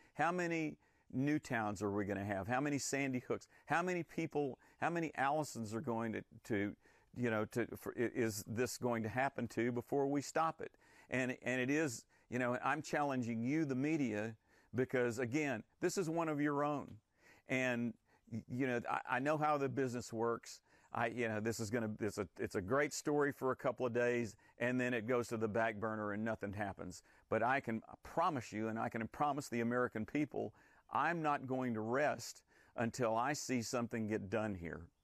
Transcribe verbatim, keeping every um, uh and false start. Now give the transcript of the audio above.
How many Newtowns are we going to have? How many Sandy Hooks? How many people, how many Allisons are going to, to you know, to, for, is this going to happen to before we stop it? And, and it is, you know, I'm challenging you, the media, because again, this is one of your own. And, you know, I, I know how the business works. I, you know, this is going to, it's a, it's a great story for a couple of days, and then it goes to the back burner and nothing happens. But I can promise you, and I can promise the American people, I'm not going to rest until I see something get done here.